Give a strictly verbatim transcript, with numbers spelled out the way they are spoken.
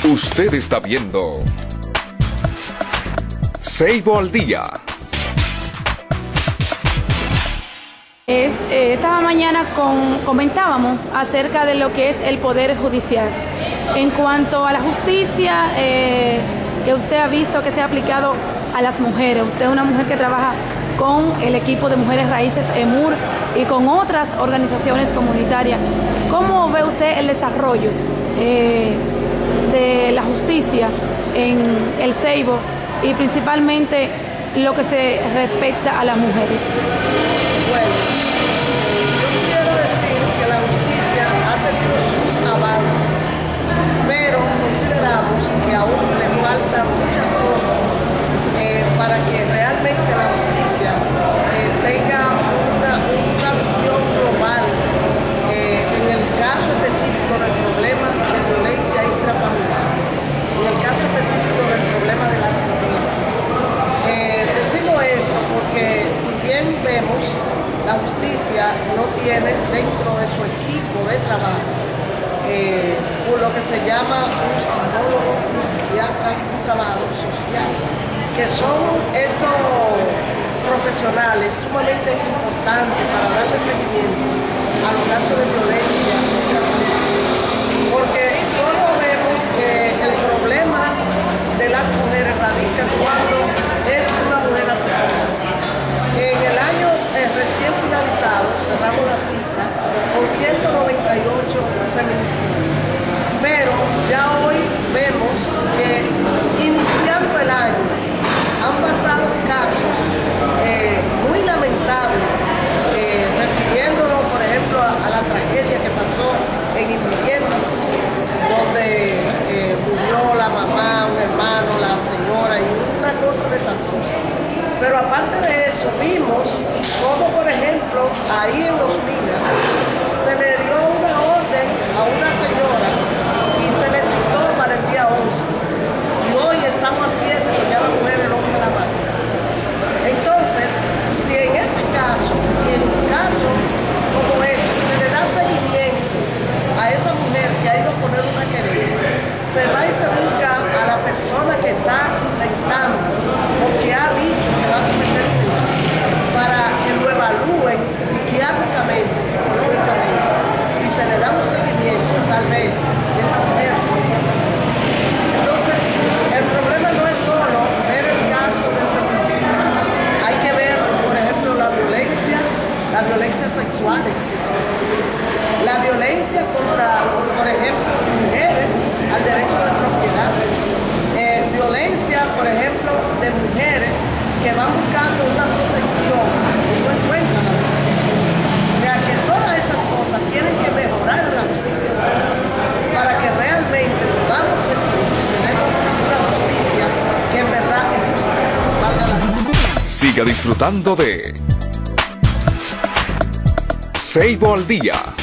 Usted está viendo Ceibo al Día. Es, eh, esta mañana con, comentábamos acerca de lo que es el Poder Judicial. En cuanto a la justicia, eh, que usted ha visto que se ha aplicado a las mujeres. Usted es una mujer que trabaja con el equipo de Mujeres Raíces EMUR y con otras organizaciones comunitarias. ¿Cómo ve usted el desarrollo eh, de la justicia en el Ceibo y principalmente lo que se respecta a las mujeres? Bueno, yo quiero decir que la justicia ha tenido sus avances, pero consideramos que aún le faltan muchas cosas eh, para que realmente la justicia eh, tenga una, una visión global eh, en el caso específico del problema de violencia intrafamiliar, en el caso específico del problema de las mujeres. Eh, decimos esto porque si bien vemos, la justicia no tiene dentro de su equipo de trabajo eh, por lo que se llama un psicólogo, un psiquiatra, un trabajador social, que son estos profesionales sumamente importantes para darle seguimiento a los casos de violencia, porque solo vemos que el problema de las mujeres radica cuando es una mujer asesinada. En el año eh, recién finalizado cerramos la cifra con ciento noventa y ocho feminicidios, pero ya hoy vemos que iniciando el año han pasado casos eh, muy lamentables, eh, refiriéndonos por ejemplo a, a la tragedia que pasó en Influyendo, donde eh, murió la mamá, un hermano, la señora y una cosa desastrosa. Pero aparte de eso, vimos como, por ejemplo, ahí en Los Minas, se le dio una orden a una señora y se le citó para el día once. Y hoy estamos a siete, porque ya la mujer el hombre la mató. Entonces, si en ese caso, y en un caso como eso, se le da seguimiento a esa mujer que ha ido a poner una querella, se va y se busca a la persona que está intentando o que ha dicho que va a cometer un hecho para que lo evalúen psiquiátricamente, psicológicamente y se le da un seguimiento, tal vez esa mujer podría ser. Entonces, el problema no es solo ver el caso del feminicidio, hay que ver, por ejemplo, la violencia, la violencia sexual, la violencia contra, por ejemplo, mujeres al derecho de propiedad, eh, violencia, por ejemplo, de mujeres que van buscando una protección y no encuentran la protección. O sea que todas esas cosas tienen que mejorar en la justicia para que realmente podamos decir que tenemos una justicia que en verdad es justa. Valga la pena. Siga disfrutando de Ceibo al Día.